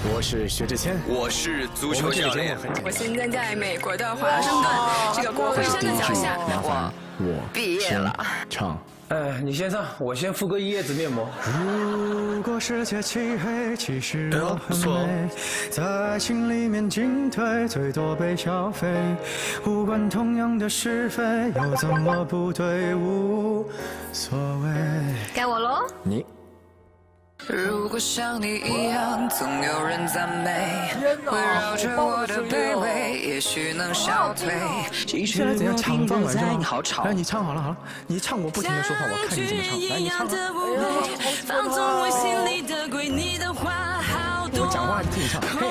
我是薛之谦， 我是足球教练。 我现在在美国的华盛顿，这个国会山的脚下。 我毕业了。 唱。 你先唱，我先敷个叶子面膜。 如果世界漆黑，其实我很美，在爱情里面进退，最多被消费。无关同样的是非，又怎么不对？无所谓。 该我喽。 你。 如果像你一样，总有人赞美，围绕着我的卑微，也许能消退。 现在怎样唱放完是吗？ 你好吵！ 来，你唱好了，好了，你唱，我不停的说话，我看你怎么唱。来，你唱。 放纵我心里的鬼，你的话好多。 我讲话听你唱。嘿。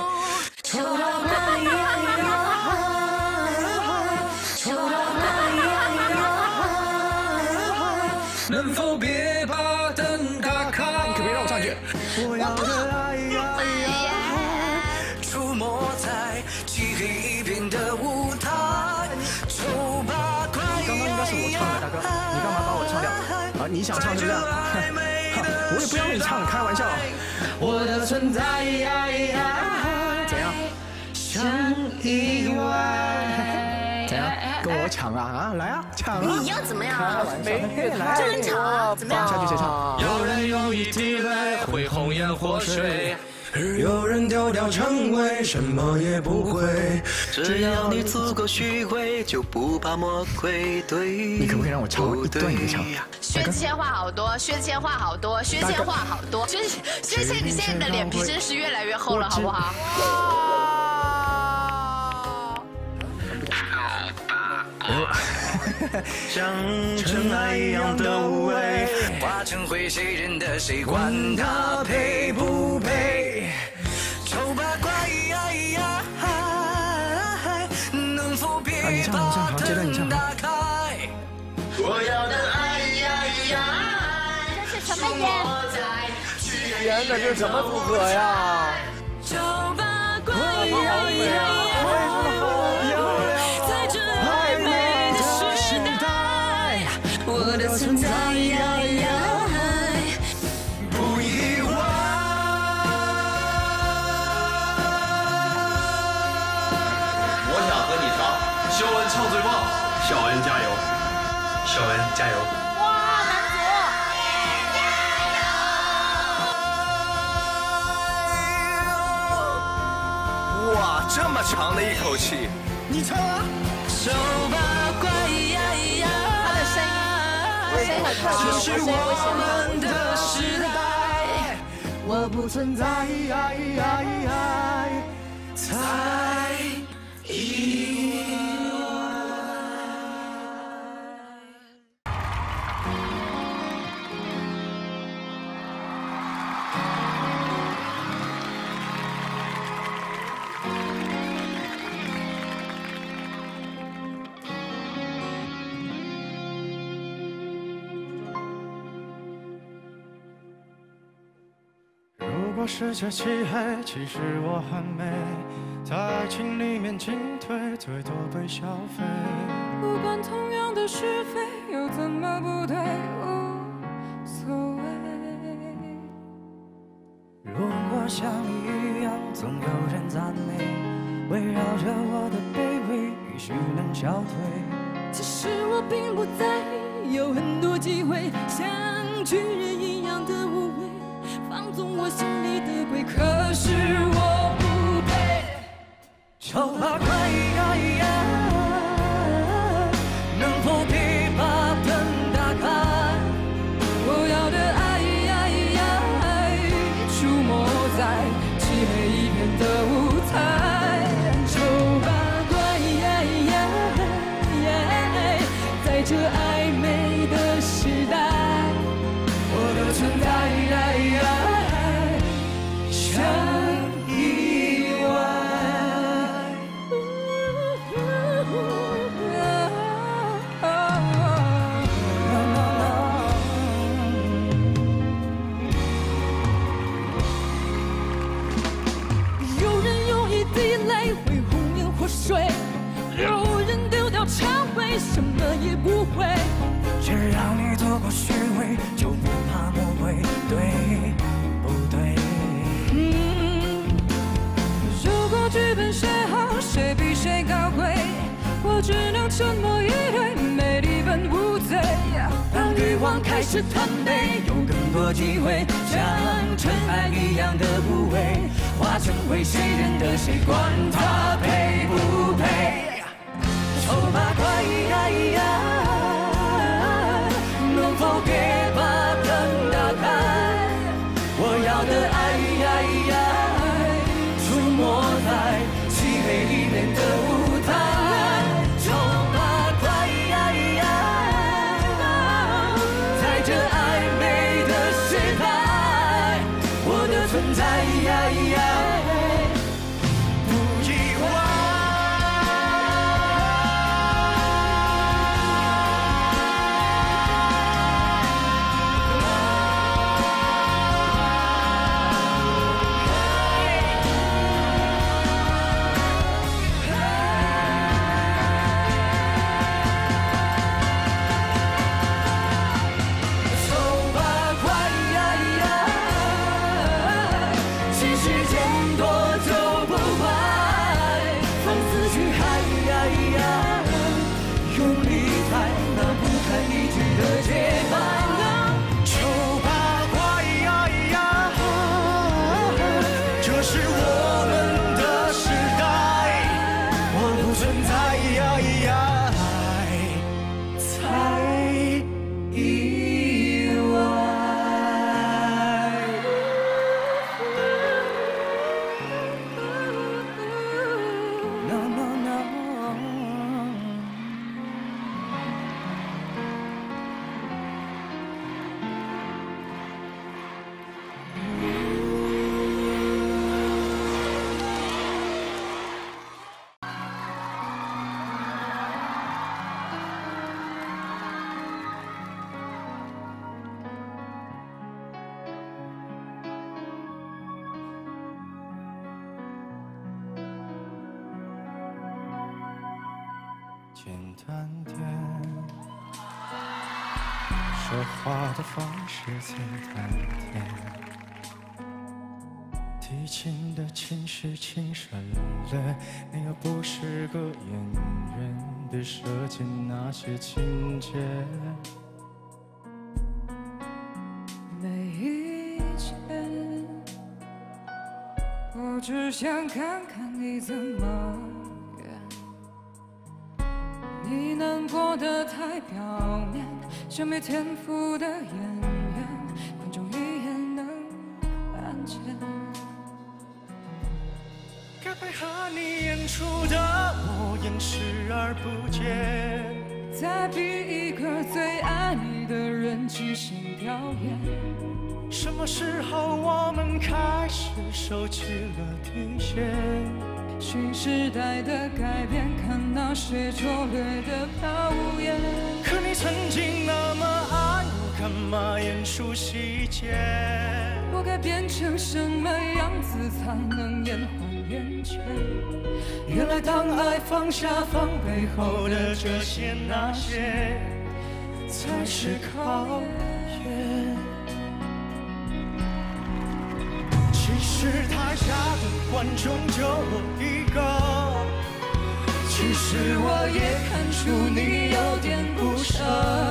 能否别把灯打开？ 你可别让我唱句。我要的爱呀， 出没在漆黑一片的舞台，丑八怪。 刚刚应该是我唱的，大哥，你干嘛把我唱掉？啊，你想唱是不是？我也不要你唱，开玩笑。我的存在怎样？像意外。怎样？跟我抢啊！来啊，抢啊！ 你要怎么样？ 来， 就能抢啊！怎么样？ 下句谁唱？ 有人用以体泪，会红颜祸水。 有人丢掉称谓，什么也不会。 只要你足够虚伪，就不怕魔鬼对。 你可不可以让我唱完一段你唱？ 薛之谦话好多，薛之谦话好多，薛之谦话好多。薛之谦，你现在的脸皮真是越来越厚了，好不好？ 像尘埃一样的无畏， 化成灰谁认得谁，管他配不配。丑八怪能否别把灯打开？ 我要的爱这是什么天？天哪，这是什么组合呀？ 丑八怪在这暧昧的时代，我的存在不意外。 我想和你唱，肖恩唱最棒，肖恩加油，肖恩加油！ 哇，男哇，这么长的一口气， 你唱啊！ 丑八怪他的声音很特别， 这是我们的时代， 我不存在，才意外。如果世界漆黑，其实我很美，在爱情里面进退，最多被消费。 不管同样的是非，又怎么不对？无所谓。 如果像你一样，总有人赞美，围绕着我的卑微，也许能消退。 其实我并不在意，有很多机会，像巨人一样的无畏，放纵我心里的鬼。可是我不配。 丑八怪能否别把灯打开？ 我要的爱出没在漆黑一片的舞台。丑八怪在这暧昧的时代，我的存在像意外。有人用一滴泪会红颜祸水，有人丢掉忏悔，什么也不会。 只要你足够虚伪，就不怕魔鬼，对不对？ 剧本写好，谁比谁高贵？我只能沉默以对，美丽本无罪。当欲望开始贪杯，有更多机会，像尘埃一样的无畏，化成为谁认得谁，管他配不配。丑八怪，能否别把灯打开？我要的爱，出没在漆黑里面的舞台。丑八怪，在这暧昧的时代，我的存在不意外。 简单点，说话的方式简单点，提琴的琴是轻声了，你又不是个演员，别设计那些情节。 没意见，我只想看看你怎么。你难过的太表面，像没天赋的演员，观众一眼能看见。 该配合你演出的我演视而不见， 再逼一个最爱你的人即兴表演。 什么时候我们开始收起了底线？ 新时代的改变，看那些拙劣的表演。 可你曾经那么爱我，干嘛演出细节？ 我该变成什么样子才能延缓眼前？ 原来当爱放下放背后的这些那些，才是考验。其实台下的观众就我一个， 其实我也看出你有点不舍，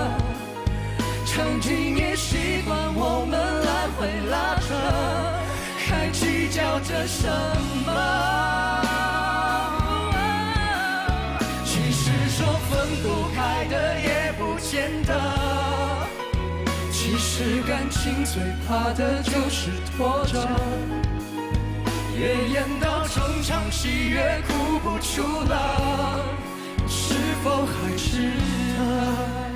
曾经也习惯我们来回拉扯，还计较着什么？其实说分不开的也不见得，其实感情最怕的就是拖着，越演到中场戏越哭不出了，是否还值得？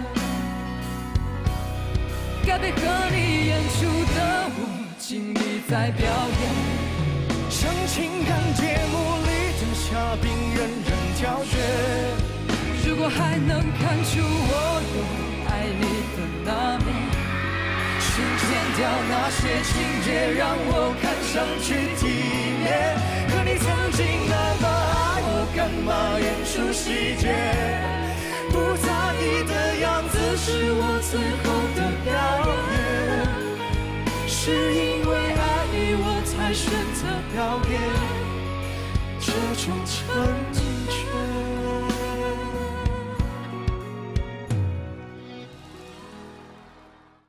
该配合你演出的我尽力在表演， 像情感节目里的嘉宾任人挑选。 如果还能看出我有爱你的那面，请剪掉那些情节，让我看上去体面。可你曾经那么爱我，干嘛演出细节？不在意的样子是我最后的表演，是因为爱你我才选择表演。这种成绩。